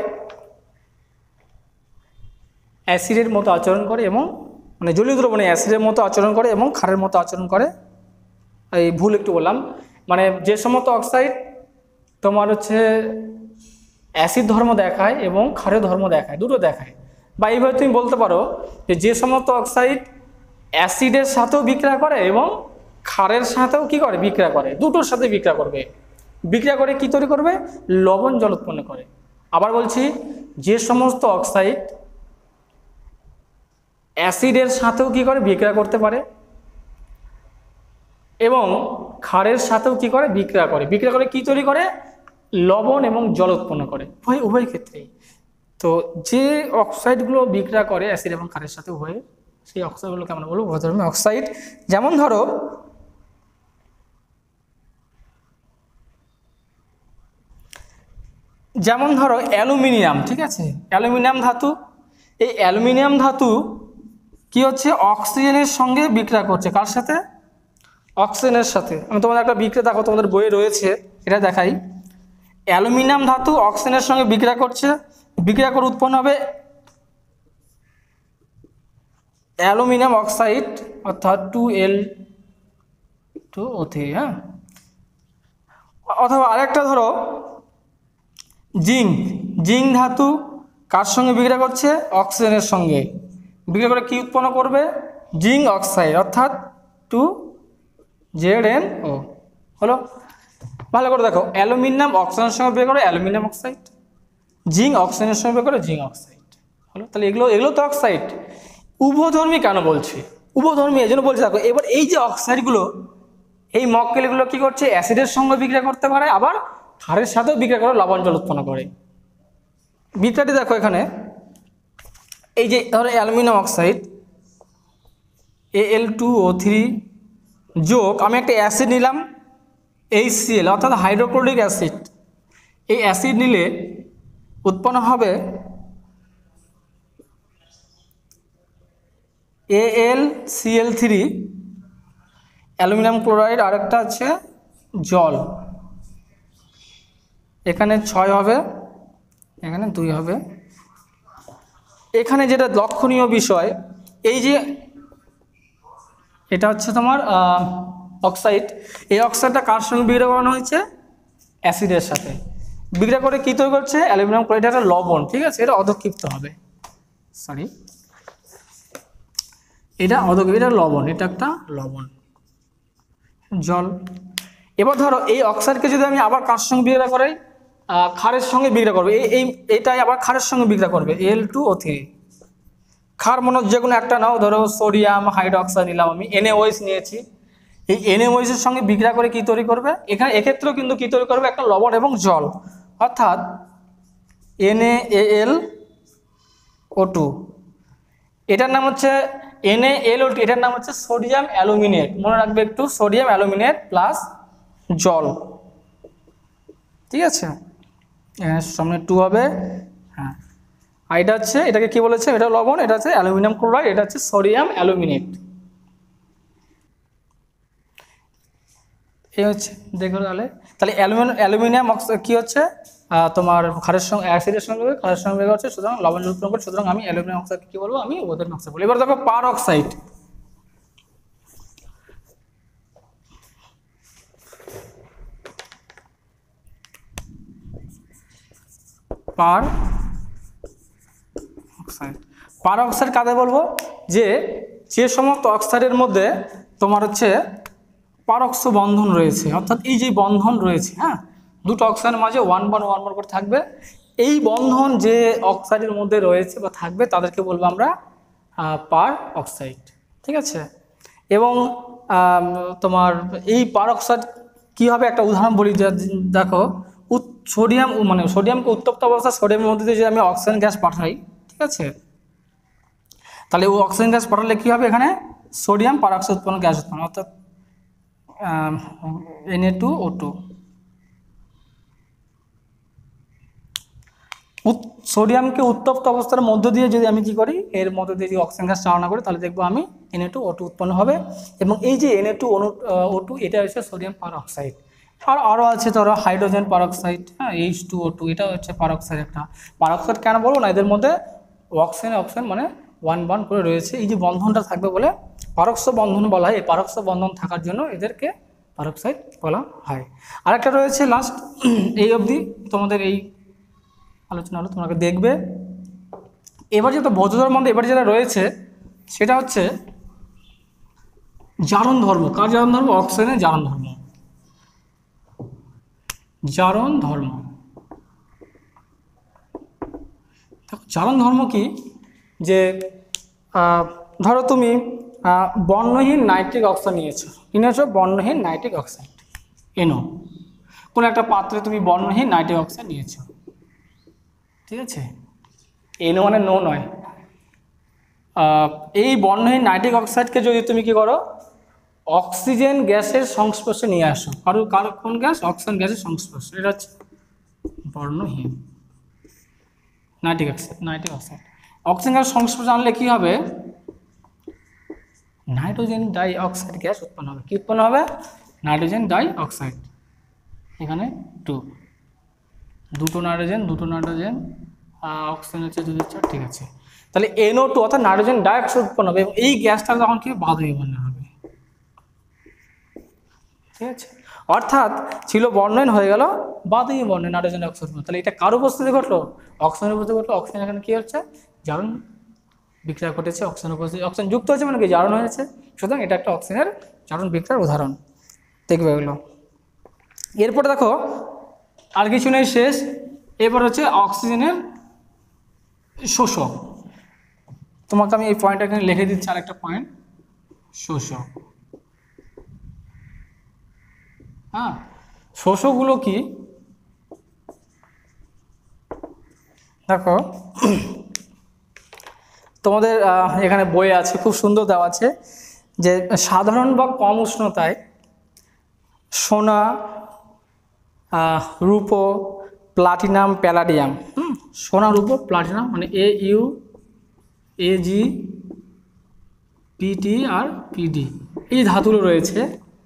অ্যাসিডের মতো আচরণ করে এবং মানে জলীয় দ্রবণে অ্যাসিডের মতো আচরণ করে এবং ক্ষারের মতো আচরণ করে। এই ভুল একটু বললাম, মানে যে সমস্ত অক্সাইড তোমার হচ্ছে অ্যাসিড ধর্ম দেখায় এবং ক্ষারের ধর্ম দেখায়, দুটো দেখায়। বা এইভাবে তুমি বলতে পারো যে যে সমস্ত অক্সাইড অ্যাসিডের সাথেও বিক্রিয়া করে এবং ক্ষারের সাথেও কি করে, বিক্রিয়া করে, দুটোর সাথে বিক্রিয়া করবে। বিক্রিয়া করে কি তৈরি করবে? লবণ জল উৎপন্ন করে। আবার বলছি, যে সমস্ত অক্সাইড অ্যাসিডের সাথেও কি করে, বিক্রিয়া করতে পারে এবং ক্ষারের সাথেও কি করে, বিক্রিয়া করে। বিক্রিয়া করে কি তৈরি করে? লবণ এবং জল উৎপন্ন করে, উভয় উভয় ক্ষেত্রেই। তো যে অক্সাইডগুলো বিক্রিয়া করে অ্যাসিড এবং ক্ষারের সাথে উভয়, সেই অক্সাইডগুলোকে আমরা বলবো উভধর্মী অক্সাইড। যেমন ধরো যেমন ধরো অ্যালুমিনিয়াম, ঠিক আছে, অ্যালুমিনিয়াম ধাতু, এই অ্যালুমিনিয়াম ধাতু কি হচ্ছে অক্সিজেনের সঙ্গে বিক্রিয়া করছে, কার সাথে? অক্সিজেনের সাথে। আমি তোমাদের একটা বিক্রিয়া দেখো, তোমাদের বইয়ে রয়েছে, এটা দেখাই। অ্যালুমিনিয়াম ধাতু অক্সিজেনের সঙ্গে বিক্রিয়া করছে, বিক্রিয়া করে উৎপন্ন হবে অ্যালুমিনিয়াম অক্সাইড অর্থাৎ two L two O three. হ্যাঁ, অথবা আরেকটা ধরো জিঙ্ক, জিঙ্ক ধাতু কার সঙ্গে বিক্রিয়া করছে? অক্সিজেনের সঙ্গে বিক্রিয়া করে কি উৎপন্ন করবে? জিঙ্ক অক্সাইড অর্থাৎ টু জেড এন ও। হলো, ভালো করে দেখো, অ্যালুমিনিয়াম অক্সিজেনের সঙ্গে বিক্রিয়া করে অ্যালুমিনিয়াম অক্সাইড, জিঙ্ক অক্সিজেনের সঙ্গে বিক্রিয়া করে জিঙ্ক অক্সাইড। হলো, তাহলে এগুলো এগুলো তো অক্সাইড। উভধর্মী কেন বলছি? উভধর্মী এই জন্য বলছি, দেখো এবার এই যে অক্সাইডগুলো, এই মক্কেলগুলো কি করছে? অ্যাসিডের সঙ্গে বিক্রিয়া করতে পারে, আবার ক্ষারের সাথেও বিক্রিয়া করে লবণ জল উৎপন্ন করে। বিক্রিয়াটি দেখো এখানে, এই যে ধরো aluminium oxide A L two O three যোগ আমি একটা অ্যাসিড নিলাম এইচ সি এল অর্থাৎ হাইড্রোক্লোরিক অ্যাসিড। এই অ্যাসিড নিলে উৎপন্ন হবে A L C L three aluminium chloride, আরেকটা আছে জল। এখানে ছয় হবে, এখানে দুই হবে। এখানে যেটা লক্ষণীয় বিষয়, এই যে এটা হচ্ছে তোমার অক্সাইড, এই অক্সাইডটা কার সঙ্গে বিক্রিয়া করানো হয়েছে? অ্যাসিডের সাথে বিক্রিয়া করে কী তৈরি করছে? অ্যালুমিনিয়াম ক্লোরাইড, একটা লবণ, ঠিক আছে, এটা অধক্ষিপ্ত হবে, সরি এটা অধক্ষিপ্ত, এটা লবণ, এটা একটা লবণ, জল। এবার ধরো এই অক্সাইডকে যদি আমি আবার কার সঙ্গে বিক্রিয়া করাই? ক্ষারের সঙ্গে বিক্রিয়া করবে, এই এইটাই আবার ক্ষারের সঙ্গে বিক্রিয়া করবে এল টু ও থ্রি। ক্ষার মনে যে কোনো একটা নাও, ধরো সোডিয়াম হাইড্রোক্সাইড নিলাম, আমি এনএওএইচ নিয়েছি। এই এনএওএইচ এর সঙ্গে বিক্রিয়া করে কি তৈরি করবে? এখানে এক্ষেত্রেও কিন্তু কি তৈরি করবে? একটা লবণ এবং জল, অর্থাৎ এনএএল ও টু। এটার নাম হচ্ছে এনএএল ও টু, এটার নাম হচ্ছে সোডিয়াম অ্যালুমিনেট। মনে রাখবে একটু, সোডিয়াম অ্যালুমিনেট প্লাস জল, ঠিক আছে, সামনে টু হবে। হ্যাঁ, আর এটা হচ্ছে, এটাকে কি বলেছে? এটা লবণ, এটা হচ্ছে অ্যালুমিনিয়াম ক্লোরাইড, এটা হচ্ছে সোডিয়াম অ্যালুমিনেট। এই হচ্ছে, দেখো তাহলে তাহলে অ্যালুমিনিয়াম অ্যালুমিনিয়াম অক্সাইড কি হচ্ছে তোমার ক্ষারের সঙ্গে অ্যাসিডের সঙ্গে ক্ষারের সঙ্গে বের হচ্ছে, সুতরাং লবণ জল উৎপন্ন করে, সুতরাং আমি অ্যালুমিনিয়াম অক্সাইড কি বলবো? আমি উভধর্মী অক্সাইড বলবো। এবার দেখো peroxide, peroxide, peroxide কাদের বলবো? যে যে সমস্ত অক্সাইডের মধ্যে তোমার হচ্ছে পারক্স বন্ধন রয়েছে, অর্থাৎ এই যে বন্ধন রয়েছে, হ্যাঁ, দুটো অক্সাইডের মাঝে ওয়ান ওয়ান ওয়ান ওয়ান করে থাকবে, এই বন্ধন যে অক্সাইডের মধ্যে রয়েছে বা থাকবে তাদেরকে বলবো আমরা পার অক্সাইড, ঠিক আছে। এবং তোমার এই পার অক্সাইড কী হবে? একটা উদাহরণ বলি, দেখো সোডিয়াম, মানে সোডিয়ামকে উত্তপ্ত অবস্থা, সোডিয়ামের মধ্যে দিয়ে যদি আমি অক্সিজেন গ্যাস পাঠাই, ঠিক আছে, তাহলে ও অক্সিজেন গ্যাস পাঠালে কী হবে? এখানে সোডিয়াম পারক্সাইড উৎপন্ন গ্যাস উৎপন্ন, অর্থাৎ N A two O two. সোডিয়ামকে উত্তপ্ত অবস্থার মধ্য দিয়ে যদি আমি কি করি, এর মধ্যে দিয়ে যদি অক্সিজেন গ্যাস চালনা করি, তাহলে দেখবো আমি N A two O two উৎপন্ন হবে। এবং এই যে N A two O two, এটা হচ্ছে সোডিয়াম পারঅক্সাইড। আর আরও আছে ধরো হাইড্রোজেন পারঅক্সাইড, হ্যাঁ, এইচ টু ও টু, এটা হচ্ছে পারঅক্সাইড। একটা পারঅক্সাইড কেন বলবো না, এদের মধ্যে অক্সিজেন অক্সিজেন মানে ওয়ান ওয়ান করে রয়েছে, এই যে বন্ধনটা থাকবে বলে পারক্স বন্ধন বলা হয়। এই পারক্স বন্ধন থাকার জন্য এদেরকে পারক্সাইড বলা হয়। আরেকটা রয়েছে লাস্ট, এই অবধি তোমাদের এই আলোচনা হলো, তোমাকে দেখবে। এবার যেটা বৌদ্ধ মধ্যে এবার যেটা রয়েছে সেটা হচ্ছে জারণ ধর্ম। কার জারণ ধর্ম? অক্সিজেনের জারণ ধর্ম। জারণ ধর্ম, জারণ ধর্ম কি? যে ধরো তুমি বর্ণহীন নাইট্রিক অক্সাইড নিয়েছো, নিয়েছো বর্ণহীন নাইট্রিক অক্সাইড এনো, কোনো একটা পাত্রে তুমি বর্ণহীন নাইট্রিক অক্সাইড নিয়েছো, ঠিক আছে, এনো মানে নো নয়। এই বর্ণহীন নাইট্রিক অক্সাইডকে যদি তুমি কি করো, অক্সিজেন গ্যাসের সংস্পর্শে নিয়ে আসো, কারো কারো কোন গ্যাস? অক্সিজেন গ্যাসের সংস্পর্শে, এটা হচ্ছে বর্ণহীন nitric oxide nitric oxide oxygen gas সংস্পর্শে আনলে কী হবে, নাইট্রোজেন ডাই অক্সাইড গ্যাস উৎপন্ন হবে। কী উৎপন্ন হবে? Nitrogen dioxide. এখানে টু দুটো নাইট্রোজেন দুটো নাইট্রোজেন অক্সিজেন হচ্ছে দুই চার, ঠিক আছে। তাহলে এনও টু অর্থাৎ নাইট্রোজেন ডাই অক্সাইড উৎপন্ন হবে এবং এই গ্যাসটা তখন কি বায়বীয় বর্ণে হবে, ঠিক আছে। অর্থাৎ ছিল বর্ণহীন হয়ে গেল বায়বীয় বর্ণে নাইট্রোজেন ডাই অক্সাইড। তাহলে এটা কার উপস্থিতি ঘটলো? অক্সিজেনের উপস্থিতি ঘটলো। অক্সিজেন এখানে কী হচ্ছে? জারণ বিক্রিয়া ঘটেছে, অক্সিজেন উপস্থিতি অক্সিজেন যুক্ত হয়েছে মানে কি জারণ হয়েছে, সুতরাং এটা একটা অক্সিজেনের জারণ বিক্রিয়ার উদাহরণ। দেখবে এগুলো। এরপরে দেখো আর কিছু নেই, শেষ। এবার হচ্ছে অক্সিজেনের শোষক। তোমাকে আমি এই পয়েন্টটা এখানে লিখে দিচ্ছি, আরেকটা পয়েন্ট, শোষক। হ্যাঁ, শোষকগুলো কি দেখো, তোমাদের এখানে বইয়ে আছে, খুব সুন্দর দেওয়া আছে যে সাধারণ বা কম উষ্ণতায় সোনা, রূপো, প্লাটিনাম, প্যালাডিয়াম, হুম সোনা, রূপো, প্লাটিনাম মানে A U A G PT আর পিডি, এই ধাতুগুলো রয়েছে।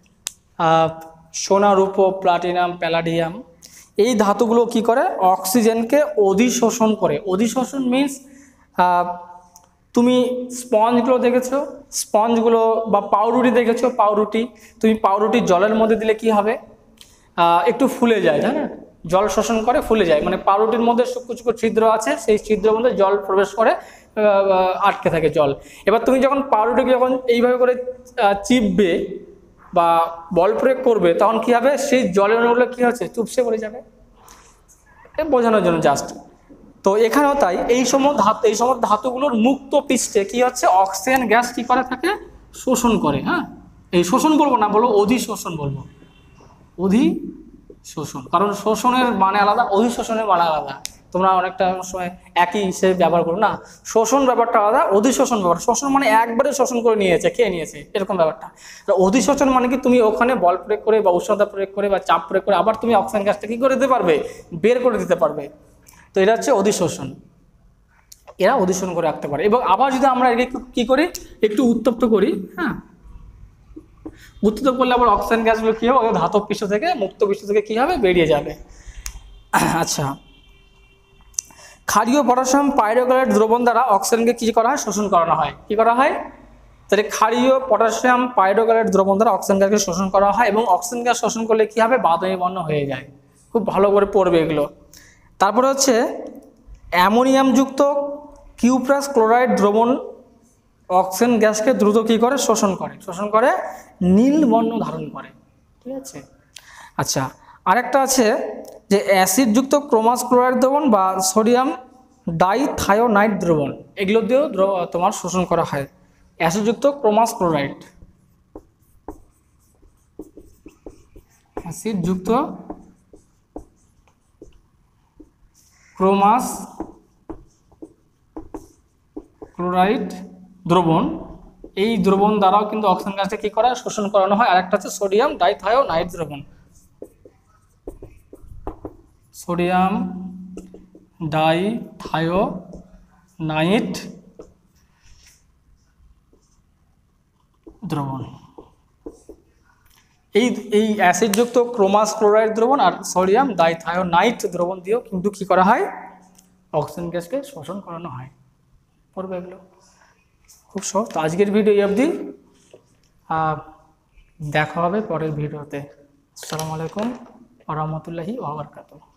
সোনা, রূপো, প্লাটিনাম, প্যালাডিয়াম, এই ধাতুগুলো কি করে? অক্সিজেনকে অধিশোষণ করে। অধিশোষণ মিন্স তুমি স্পঞ্জগুলো দেখেছো, স্পঞ্জগুলো বা পাউরুটি দেখেছো, পাউরুটি তুমি পাউরুটি জলের মধ্যে দিলে কি হবে? একটু ফুলে যায়, তাই না? জল শোষণ করে ফুলে যায়, মানে পাউরুটির মধ্যে সূক্ষ্ম সূক্ষ্ম ছিদ্র আছে, সেই ছিদ্রের মধ্যে জল প্রবেশ করে আটকে থাকে জল। এবার তুমি যখন পাউরুটিকে যখন এইভাবে করে চিপবে বা বল প্রয়োগ করবে, তখন কি হবে? সেই জলের অণুগুলো কী হচ্ছে? চুপসে পড়ে যাবে, বোঝানোর জন্য জাস্ট। তো এখানেও তাই, এই সময় ধাতু এই সময় ধাতুগুলোর মুক্ত পৃষ্ঠে কি হচ্ছে? অক্সিজেন গ্যাস কি করে থাকে? শোষণ করে। হ্যাঁ, এই শোষণ বলবো না, বলবো অধিশোষণ বলবো, অধিশোষণ। কারণ শোষণের মানে আলাদা, অধিশোষণের মানে আলাদা। তোমরা অনেকটা সময় একই হিসেবে ব্যবহার করো না, শোষণ ব্যাপারটা আলাদা, অধিশোষণ ব্যাপার। শোষণ মানে একবারে শোষণ করে নিয়েছে, খেয়ে নিয়েছে, এরকম ব্যাপারটা। অধিশোষণ মানে কি তুমি ওখানে বল প্রয়োগ করে বা উষ্ণতা প্রয়োগ করে বা চাপ প্রয়োগ করে আবার তুমি অক্সিজেন গ্যাসটা কী করে দিতে পারবে? বের করে দিতে পারবে। তো এটা হচ্ছে অধিশোষণ, এরা অধিশোষণ করে রাখতে পারে। এবং আবার যদি আমরা একে কী করি? একটু উত্তপ্ত করি, হ্যাঁ, উত্তপ্ত করলে আবার অক্সিজেন গ্যাসগুলো কী হবে? ধাতব পৃষ্ঠ থেকে, মুক্ত পৃষ্ঠ থেকে কী হবে? বেরিয়ে যাবে। আচ্ছা, ক্ষারীয় পটাশিয়াম পাইরোক্লোরাইড দ্রবণ দ্বারা অক্সিজেনকে কী করা হয়? শোষণ করানো হয়। কী করা হয়? তাহলে ক্ষারীয় পটাশিয়াম পাইরোক্লোরাইড দ্রবণ দ্বারা অক্সিজেন গ্যাসকে শোষণ করা হয় এবং অক্সিজেন গ্যাস শোষণ করলে কী হবে? বাদামি বর্ণ হয়ে যায়। খুব ভালো করে পড়বে এগুলো। তারপরে হচ্ছে অ্যামোনিয়ামযুক্ত কিউপ্রাস ক্লোরাইড দ্রবণ অক্সিজেন গ্যাসকে দ্রুত কী করে? শোষণ করে। শোষণ করে নীল বর্ণ ধারণ করে, ঠিক আছে। আচ্ছা, আরেকটা আছে যে অ্যাসিডযুক্ত ক্রোমাস ক্লোরাইড দ্রবণ বা সোডিয়াম ডাইথায়োনাইড দ্রবণ, এগুলো দিয়েও তোমার শোষণ করা হয়। অ্যাসিডযুক্ত ক্রোমাস ক্লোরাইড, অ্যাসিডযুক্ত ক্রোমাস ক্লোরাইড দ্রবণ, এই দ্রবণ দ্বারাও কিন্তু অক্সিজেন গ্যাসটা কী করা? শোষণ করানো হয়। আরেকটা হচ্ছে সোডিয়াম ডাইথায়োনাইড দ্রবণ, সোডিয়াম ডাইথায়োনাইড দ্রবণ। এই এই অ্যাসিডযুক্ত ক্রোমাস ক্লোরাইড দ্রবণ আর সোডিয়াম ডাইথায়োনাইড দ্রবণ দিয়েও কিন্তু কী করা হয়? অক্সিজেন গ্যাসকে শোষণ করানো হয়। পড়বে এগুলো, খুব সহজ। তো আজকের ভিডিও এই অবধি, দেখা হবে পরের ভিডিওতে। আসসালামু আলাইকুম ওয়া রাহমাতুল্লাহি ওয়া বারাকাতুহু।